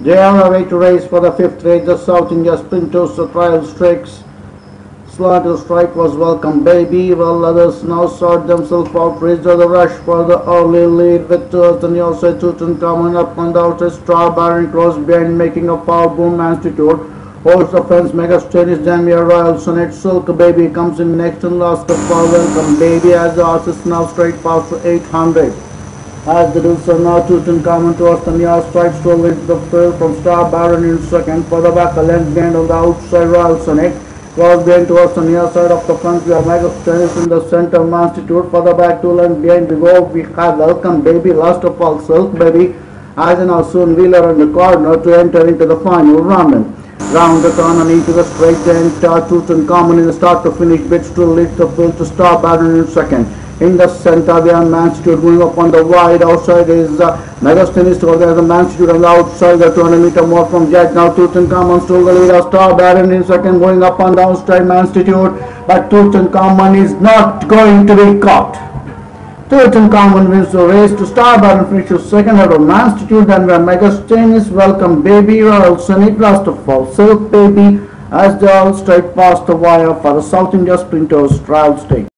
They are away to race for the fifth race. The South India Sprinters trial stakes. Slaughter Strike was welcome baby, while others now sort themselves out. Raised the rush for the early lead with the near side TUTANKHAMUN up on the outside. Strawberry cross behind, making a power boom altitude. Holds the fence, Mega Tennis Jamia Royal Sonnet. Silk Baby comes in next and last of all. Welcome Baby as the horse is now straight past 800. As the rules are now TUTANKHAMUN towards the near stride, still leads the field from Star Baron in second. Further back, a length behind on the outside Royal Sonnet. Cross behind towards the near side of the front. We have Mega Tennis in the center of Institute. Further back, 2 lengths behind we go. We have Welcome Baby, last of all Silk Baby. As in our soon Wheeler in the corner to enter into the final round. Round the turn and into the straight end. TUTANKHAMUN in the start to finish bit still leads the field to Star Baron in second. In the center we have Institute going up on the wide. Outside is Mega Tennis to organize the Institute on the outside. The 200 meter more from Jet. Now TUTANKHAMUN still the leader. Star Baron in second, going up on the outside Institute. But TUTANKHAMUN is not going to be caught. TUTANKHAMUN wins the race to Star Baron, finishes second out of Institute. Then we have Mega Tennis, Welcome Baby, Royal Sonnet, last of all Silk Baby, as they all straight past the wire for the South India Sprinters trial stake.